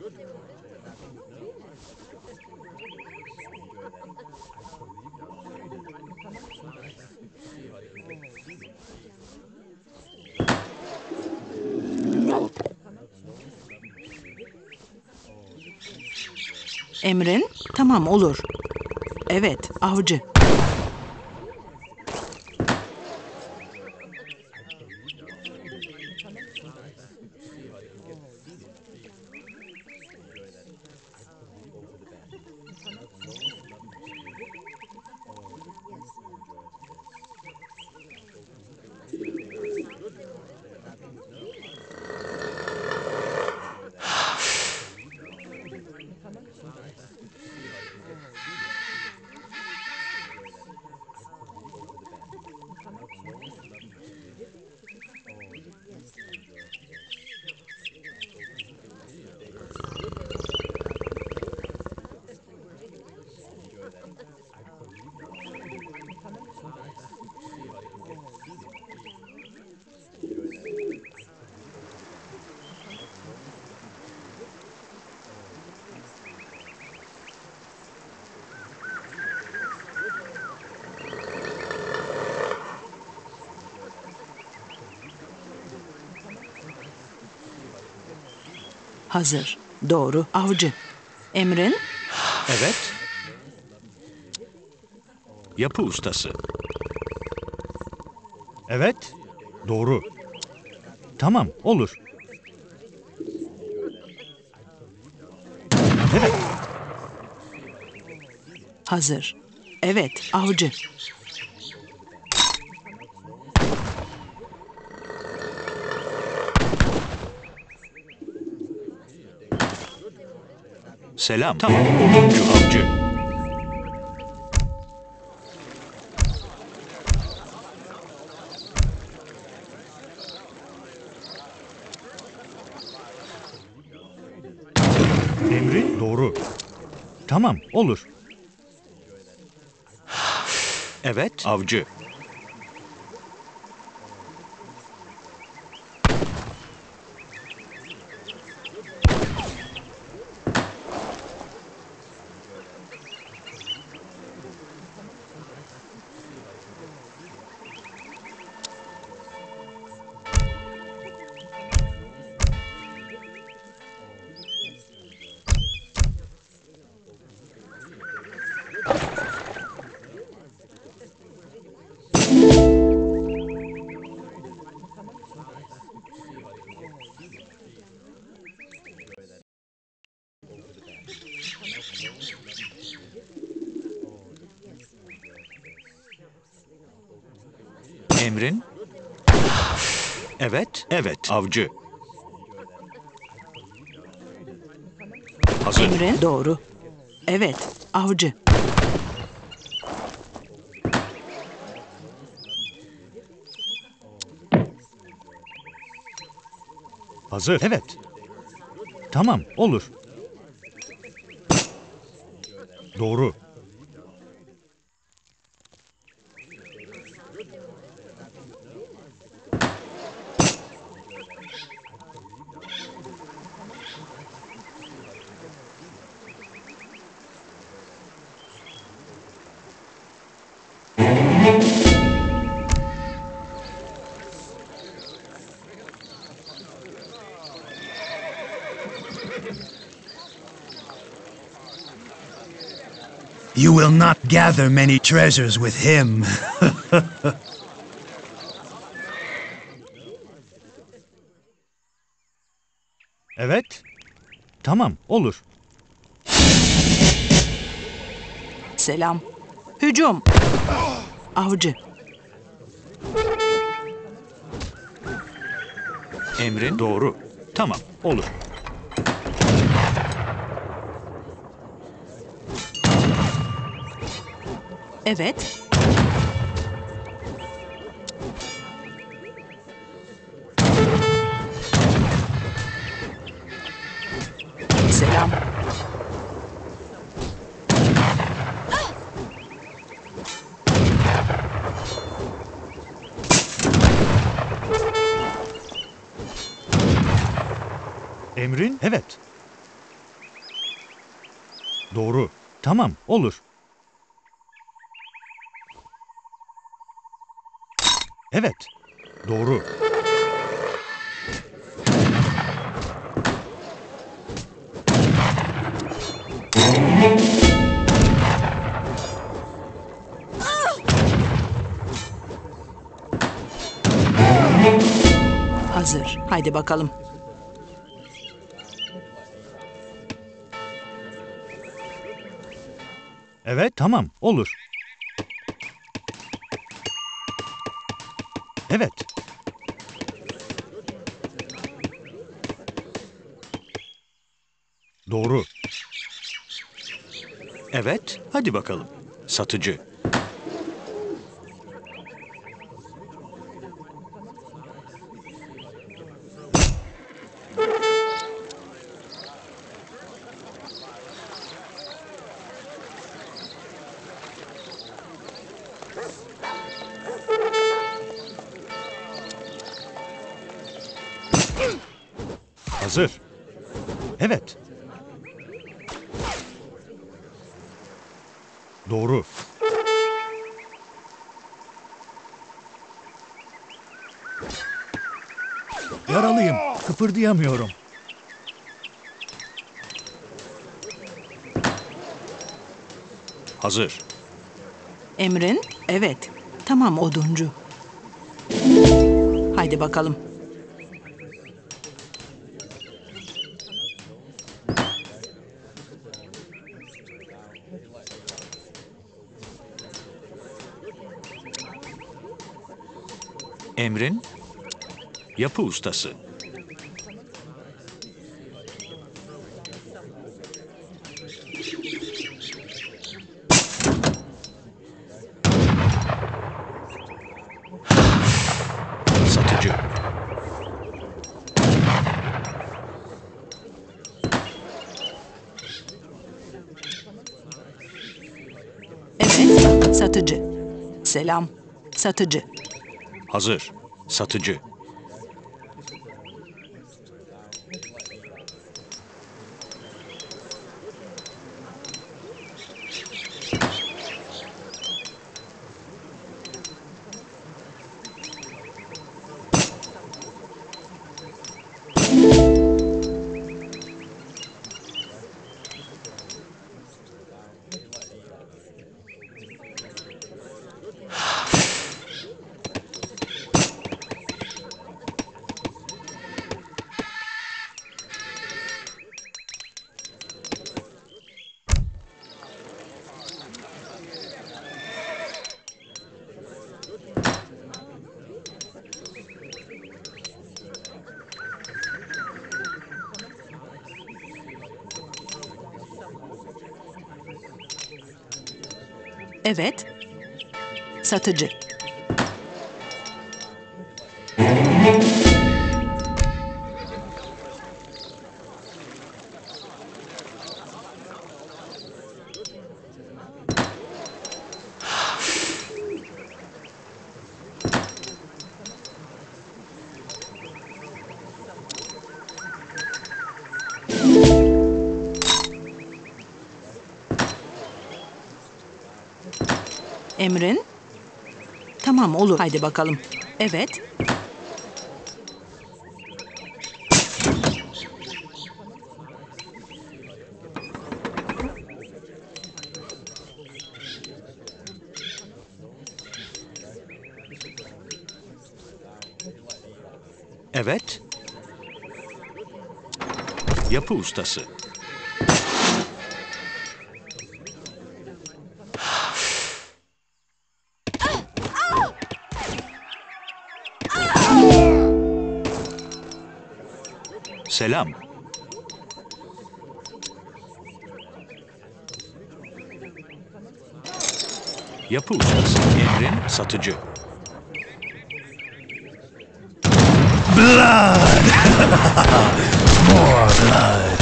Emrin? Tamam, olur. Evet, avcı. Hazır. Doğru. Avcı. Emrin? Evet. Yapı ustası. Evet, doğru. Tamam, olur. Evet, Hazır. Evet, avcı. Selam. Tamam. Oduncu avcı. emrin doğru. Tamam, olur. Evet. Avcı. Emrin? Evet. Evet. Avcı. Hazır. Emrin? Doğru. Evet, avcı. Hazır. Evet. Tamam, olur. Doğru. You will not gather many treasures with him. Evet. Tamam, olur. Selam. Hücum. Avcı. Emrin doğru. Tamam. Olur. Evet. Selam. Emrin evet. Doğru. Tamam, olur. Evet. Doğru. Hazır. Haydi bakalım. Evet, tamam, olur. Evet. Doğru. Evet, hadi bakalım. Satıcı. Hazır. Evet. Doğru. Yaralıyım. Kıpırdayamıyorum. Hazır. Emrin? Evet. Tamam oduncu. Haydi bakalım. Emrin? Yapı ustası. Satıcı. Evet. Satıcı. Selam. Satıcı. Hazır. Satıcı. Evet. Satıcı. Emrin? Tamam olur. Haydi bakalım. Evet. Evet. Yapı ustası. Selam. Yapı ustası. Emrin satıcı. Blood! More blood!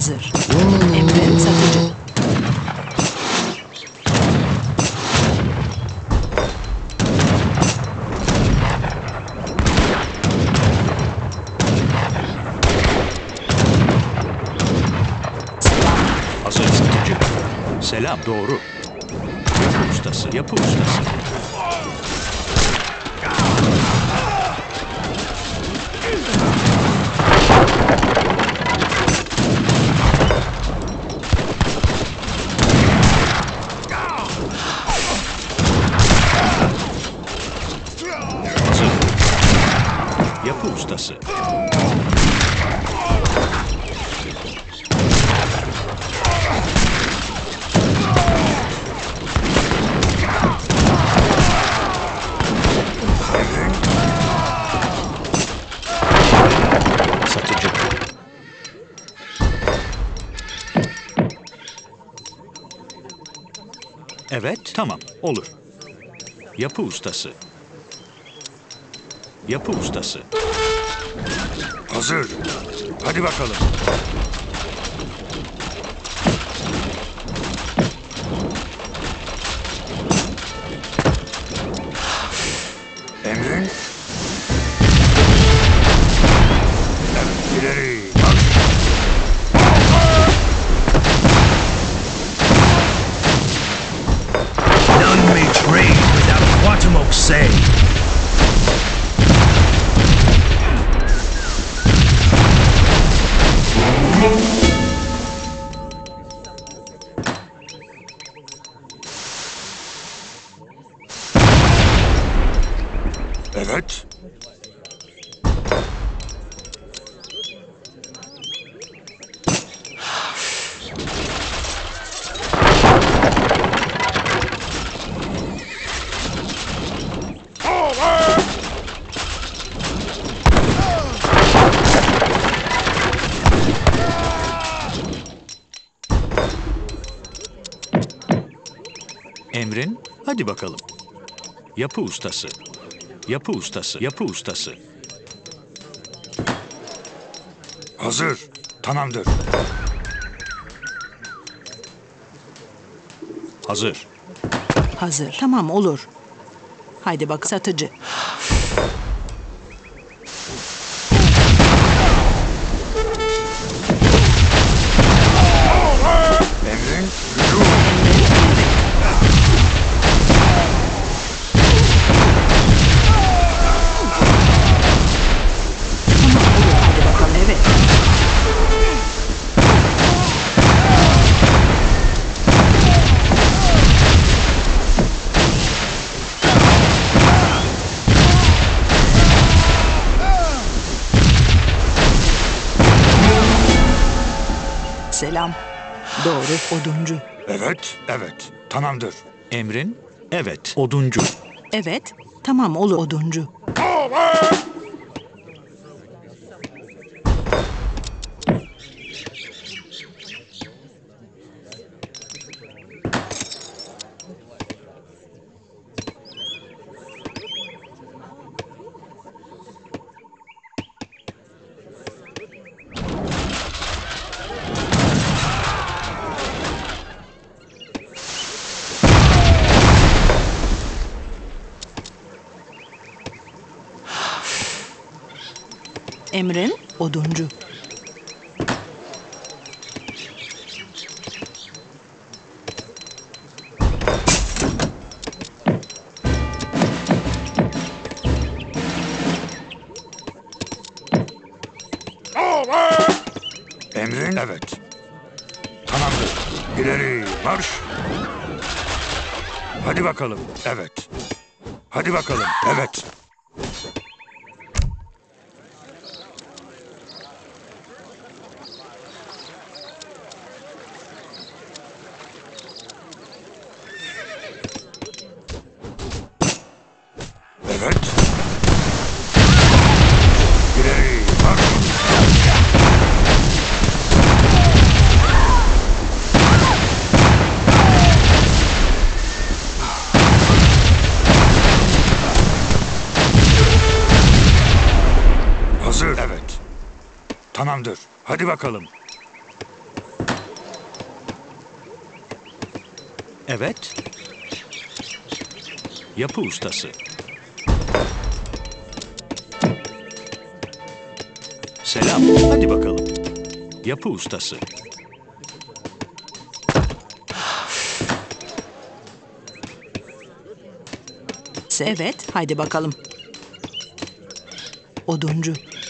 Hazır. Emrin satıcı. Hazır satıcı. Selam. Doğru. Yapı ustası. Yapı ustası. Hazır. Yapı ustası. Satıcı. Evet, tamam, olur. Yapı ustası. Yapı ustası. Hazır. Hadi bakalım. Emrin? Evet, ileri. Marş. None may trade without Quatamok's say. Evet. Emrin, hadi bakalım. Yapı ustası. Yapı ustası. Yapı ustası. Hazır. Tamamdır. Hazır. Hazır. Tamam, olur. Haydi bak satıcı. Emrin? Hücum. Hadi bakalım, evet. Selam. Doğru, oduncu. Evet, evet. Tamamdır. Emrin, evet. Oduncu. Evet, tamam, olur oduncu. Emrin, oduncu. Emrin? Evet. Tamamdır. İleri marş. Hadi bakalım. Evet. Hadi bakalım. Evet. Evet. İleri marş. Hazır. Evet. Tamamdır. Hadi bakalım. Evet. Yapı ustası. Selam. Hadi bakalım. Yapı ustası. Evet, haydi bakalım. Oduncu.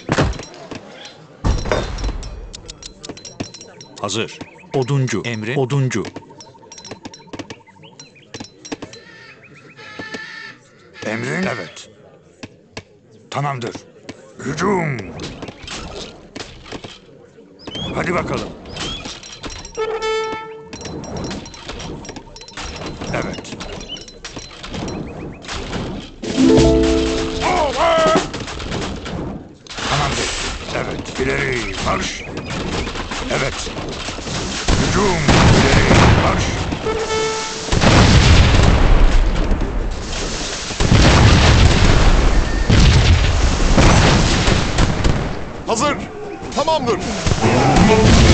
Hazır. Oduncu. Emre. Oduncu. Emrin? Evet. Tamamdır. Hücum. Hadi bakalım. Evet. Tamamdır. Evet. İleri marş. Evet. Hücum. İleri marş. Hazır. Tamamdır.